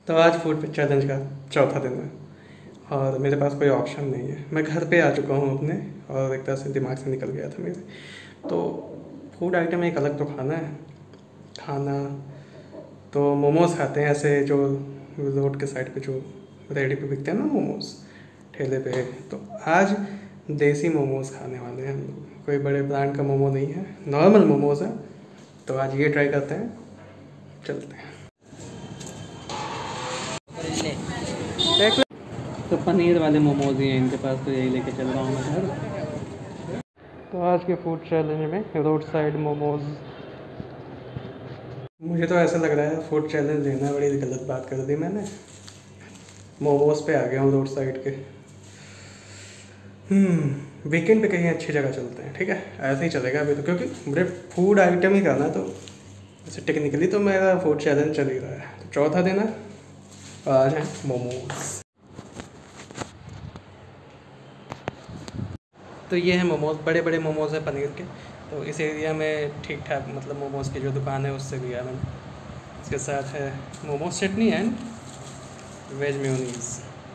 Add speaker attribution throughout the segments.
Speaker 1: तो आज food challenge का चौथा दिन है और मेरे पास कोई ऑप्शन नहीं है। मैं घर पे आ चुका हूँ अपने और एक तरह से दिमाग से निकल गया था मेरे। तो फूड आइटम एक अलग तो खाना तो मोमोज़ खाते हैं, ऐसे जो रोड के साइड पे जो रेडी पे बिकते हैं ना मोमोज़ ठेले पे। तो आज देसी मोमोज़ खाने वाले हैं हम लोग। कोई बड़े ब्रांड का मोमो नहीं है, नॉर्मल मोमोज़ है। तो आज ये ट्राई करते हैं, चलते हैं।
Speaker 2: तो पनीर वाले मोमोज ही हैं इनके पास, तो यही लेके चल रहा हूँ मैं घर।
Speaker 1: तो आज के फूड चैलेंज में रोड साइड मोमोज़। मुझे तो ऐसा लग रहा है फूड चैलेंज लेना बड़ी गलत बात कर दी मैंने। मोमोज़ पे आ गया हूँ रोड साइड के। वीकेंड पे कहीं अच्छी जगह चलते हैं, ठीक है? ऐसे ही चलेगा अभी तो, क्योंकि मुझे फूड आइटम ही करना, तो वैसे टेक्निकली तो मेरा फूड चैलेंज चल ही रहा है। तो चौथा दिन है, आज है मोमोज़। तो ये है मोमोज़, बड़े बड़े मोमोज़ हैं पनीर के। तो इस एरिया में ठीक ठाक मतलब मोमोज़ की जो दुकान है उससे लिया मैंने। इसके साथ है momos chutney and veg mayonnaise.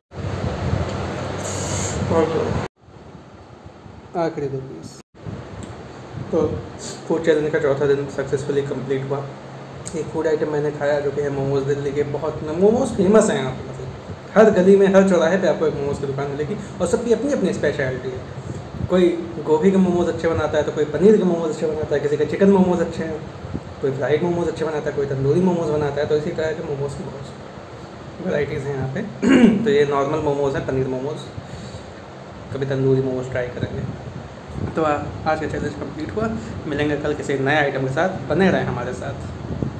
Speaker 1: आखिरी 2 पीस। तो फूड चैलेंज का चौथा दिन सक्सेसफुली कंप्लीट हुआ। एक फूड आइटम मैंने खाया जो कि है मोमोज़। दिल्ली के बहुत मोमोज़ फेमस हैं यहाँ पर, मतलब हर गली में हर चौराहे पे आपको एक मोमोज़ की दुकान मिलेगी और सबकी अपनी अपनी स्पेशलिटी है। कोई गोभी के मोमोज़ अच्छे बनाता है, तो कोई पनीर के मोमोज़ अच्छे बनाता है, किसी के चिकन मोमोज़ अच्छे हैं, कोई फ्राइड मोमोज़ अच्छे बनाता है, कोई तंदूरी मोमोज़ बनाता है। तो इसी तरह के मोमोज़ की बहुत वैराइटीज़ हैं यहाँ पे। तो ये नॉर्मल मोमोज़ हैं, पनीर मोमोज़। कभी तंदूरी मोमोज़ ट्राई करेंगे। तो आज का चैलेंज कंप्लीट हुआ। मिलेंगे कल किसी नए आइटम के साथ, बने रहें हमारे साथ।